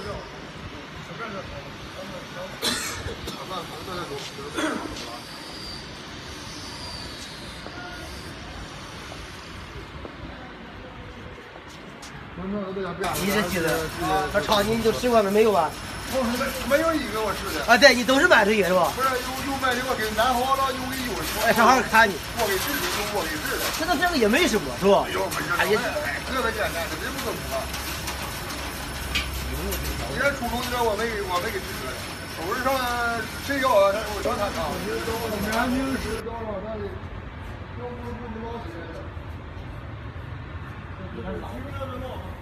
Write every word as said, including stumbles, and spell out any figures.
你是记得，他超你你都吃过没？没有吧？ 没有一个我吃的。 啊，对你都是买这些是吧？ 不是，有有买这个给南方的，有给有的。 哎，正好看你。 我给自己有我给自己的。 这个这个也没什么是吧？ 哎呦， 哎呀， 这个简单，这不怎么了。你这初中这我没我没给支持，手指上谁要啊？我上他上。南京市多少那里？要不不知道谁的。